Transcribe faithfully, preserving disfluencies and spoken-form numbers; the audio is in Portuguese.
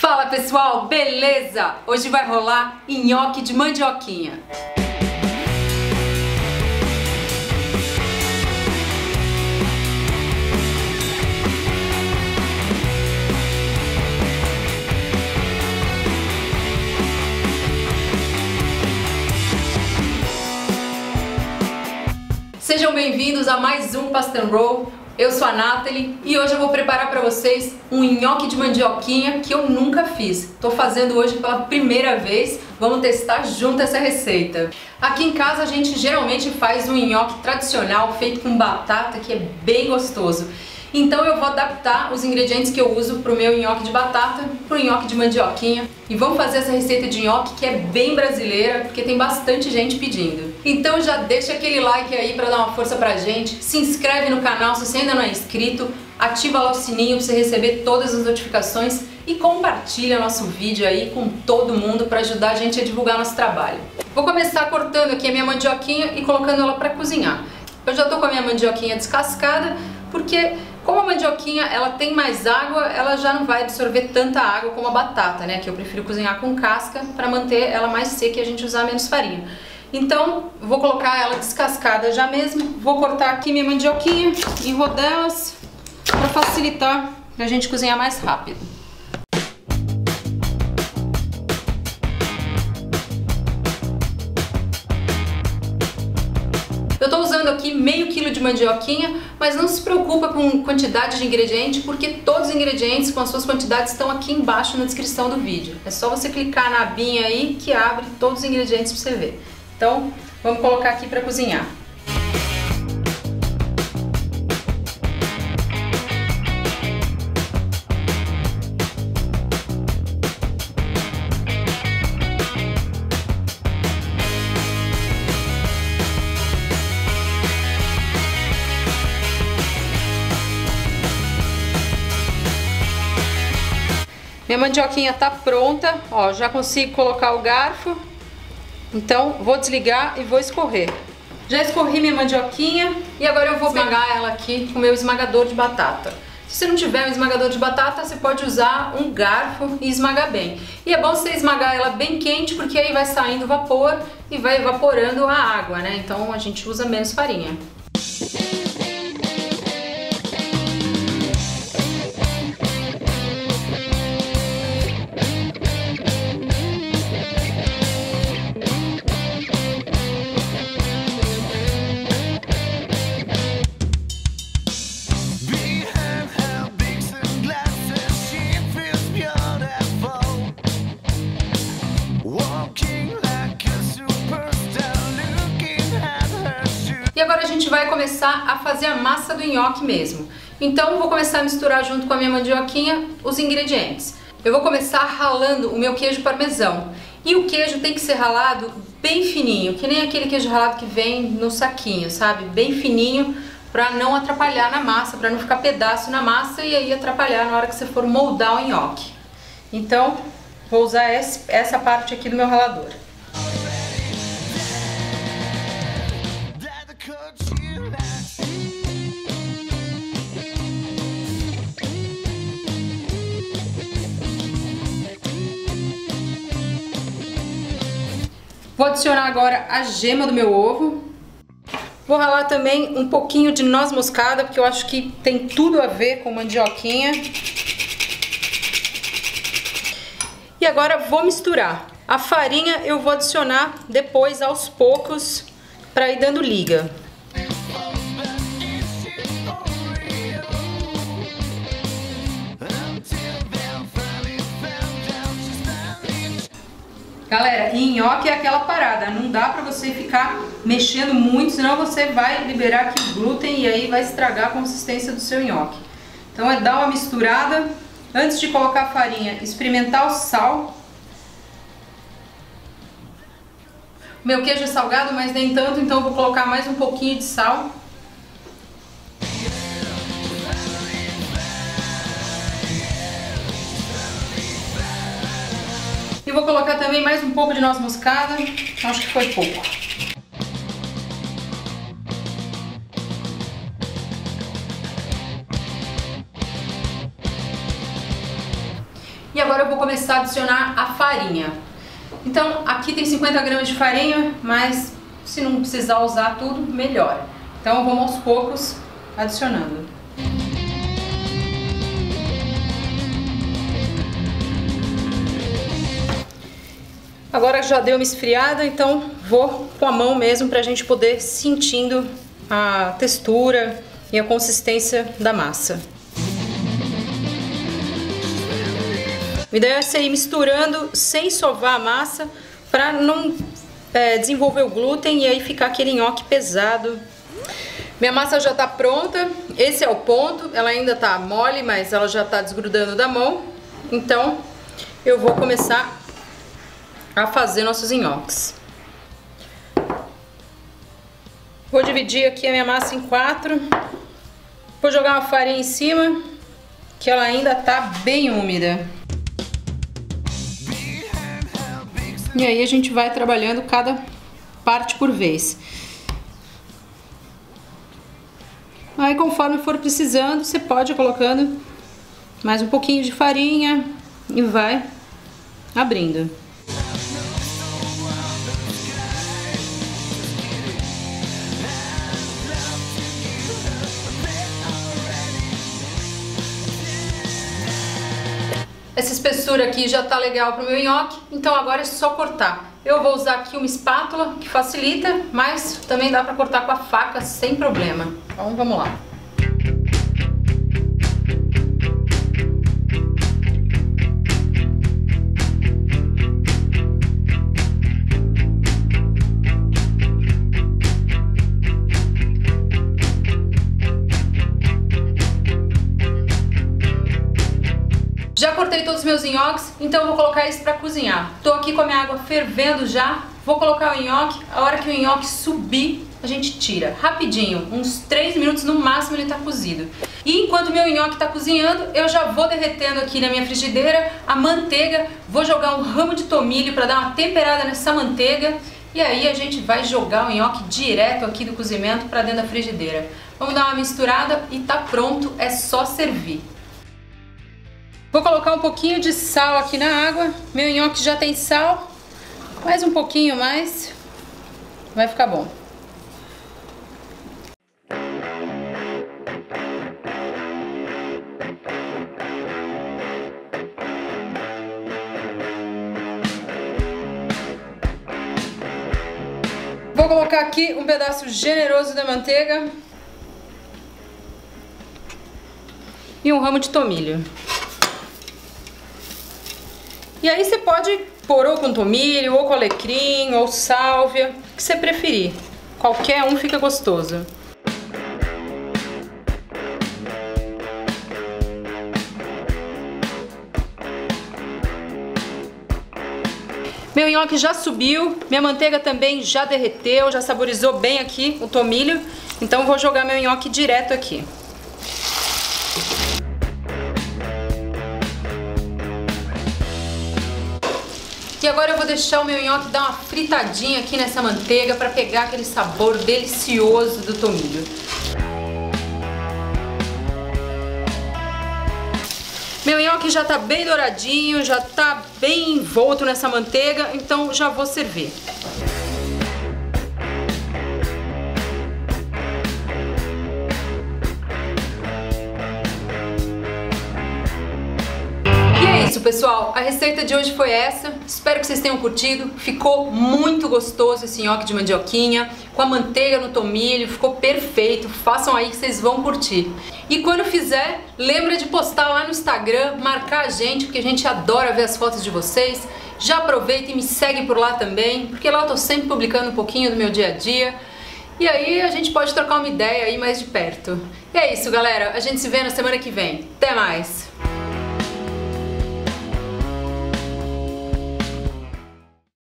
Fala pessoal, beleza? Hoje vai rolar nhoque de mandioquinha. Sejam bem-vindos a mais um Pasta and Roll. Eu sou a Nathalie e hoje eu vou preparar para vocês um nhoque de mandioquinha que eu nunca fiz. Tô fazendo hoje pela primeira vez, vamos testar junto essa receita. Aqui em casa a gente geralmente faz um nhoque tradicional feito com batata, que é bem gostoso. Então eu vou adaptar os ingredientes que eu uso para o meu nhoque de batata para o nhoque de mandioquinha. E vamos fazer essa receita de nhoque que é bem brasileira, porque tem bastante gente pedindo. Então já deixa aquele like aí para dar uma força pra gente, se inscreve no canal se você ainda não é inscrito, ativa lá o sininho para você receber todas as notificações e compartilha nosso vídeo aí com todo mundo para ajudar a gente a divulgar nosso trabalho. Vou começar cortando aqui a minha mandioquinha e colocando ela para cozinhar. Eu já tô com a minha mandioquinha descascada, porque como a mandioquinha ela tem mais água, ela já não vai absorver tanta água como a batata, né? Que eu prefiro cozinhar com casca para manter ela mais seca e a gente usar menos farinha. Então, vou colocar ela descascada já mesmo. Vou cortar aqui minha mandioquinha em rodelas para facilitar para a gente cozinhar mais rápido. Eu tô usando aqui meio quilo de mandioquinha, mas não se preocupa com quantidade de ingrediente, porque todos os ingredientes com as suas quantidades estão aqui embaixo na descrição do vídeo. É só você clicar na abinha aí que abre todos os ingredientes para você ver. Então, vamos colocar aqui para cozinhar. Minha mandioquinha tá pronta, ó, já consigo colocar o garfo. Então vou desligar e vou escorrer. Já escorri minha mandioquinha e agora eu vou esmagar ela aqui com o meu esmagador de batata. Se você não tiver um esmagador de batata, você pode usar um garfo e esmagar bem. E é bom você esmagar ela bem quente, porque aí vai saindo vapor e vai evaporando a água, né? Então a gente usa menos farinha. E agora a gente vai começar a fazer a massa do nhoque mesmo. Então vou começar a misturar junto com a minha mandioquinha os ingredientes. Eu vou começar ralando o meu queijo parmesão. E o queijo tem que ser ralado bem fininho, que nem aquele queijo ralado que vem no saquinho, sabe? Bem fininho, para não atrapalhar na massa, para não ficar pedaço na massa e aí atrapalhar na hora que você for moldar o nhoque. Então vou usar esse, essa parte aqui do meu ralador. Vou adicionar agora a gema do meu ovo. Vou ralar também um pouquinho de noz moscada, porque eu acho que tem tudo a ver com mandioquinha. E agora vou misturar. A farinha eu vou adicionar depois aos poucos para ir dando liga. Galera, e nhoque é aquela parada, não dá pra você ficar mexendo muito, senão você vai liberar aqui o glúten e aí vai estragar a consistência do seu nhoque. Então é dar uma misturada, antes de colocar a farinha, experimentar o sal. O meu queijo é salgado, mas nem tanto, então eu vou colocar mais um pouquinho de sal. E vou colocar também mais um pouco de noz moscada, acho que foi pouco. agora eu vou começar a adicionar a farinha. Então aqui tem cinquenta gramas de farinha, mas se não precisar usar tudo, melhor. Então vamos aos poucos adicionando. Agora já deu uma esfriada, então vou com a mão mesmo para a gente poder sentindo a textura e a consistência da massa. O ideal é você ir misturando sem sovar a massa para não é, desenvolver o glúten e aí ficar aquele nhoque pesado. Minha massa já está pronta, esse é o ponto, ela ainda está mole, mas ela já está desgrudando da mão. Então eu vou começar a fazer nossos nhoques. Vou dividir aqui a minha massa em quatro. Vou jogar uma farinha em cima, que ela ainda tá bem úmida. E aí a gente vai trabalhando cada parte por vez. Aí conforme for precisando, você pode ir colocando mais um pouquinho de farinha e vai abrindo. Essa espessura aqui já tá legal pro meu nhoque, então agora é só cortar. Eu vou usar aqui uma espátula que facilita, mas também dá pra cortar com a faca sem problema. Então vamos lá. Já cortei todos os meus nhoques, então eu vou colocar isso para cozinhar. Tô aqui com a minha água fervendo já, vou colocar o nhoque, a hora que o nhoque subir, a gente tira. Rapidinho, uns três minutos no máximo ele tá cozido. E enquanto o meu nhoque tá cozinhando, eu já vou derretendo aqui na minha frigideira a manteiga, vou jogar um ramo de tomilho para dar uma temperada nessa manteiga. E aí a gente vai jogar o nhoque direto aqui do cozimento para dentro da frigideira. Vamos dar uma misturada e tá pronto, é só servir. Vou colocar um pouquinho de sal aqui na água. Meu nhoque já tem sal, mais um pouquinho mais, vai ficar bom. Vou colocar aqui um pedaço generoso da manteiga e um ramo de tomilho. E aí você pode pôr ou com tomilho, ou com alecrim, ou sálvia, o que você preferir. Qualquer um fica gostoso. Meu nhoque já subiu, minha manteiga também já derreteu, já saborizou bem aqui o tomilho. Então vou jogar meu nhoque direto aqui. E agora eu vou deixar o meu nhoque dar uma fritadinha aqui nessa manteiga para pegar aquele sabor delicioso do tomilho. Meu nhoque já tá bem douradinho, já tá bem envolto nessa manteiga, então já vou servir. Isso, pessoal, a receita de hoje foi essa, espero que vocês tenham curtido, ficou muito gostoso esse nhoque de mandioquinha, com a manteiga no tomilho, ficou perfeito, façam aí que vocês vão curtir. E quando fizer, lembra de postar lá no Instagram, marcar a gente, porque a gente adora ver as fotos de vocês, já aproveita e me segue por lá também, porque lá eu tô sempre publicando um pouquinho do meu dia a dia, e aí a gente pode trocar uma ideia aí mais de perto. E é isso, galera, a gente se vê na semana que vem, até mais!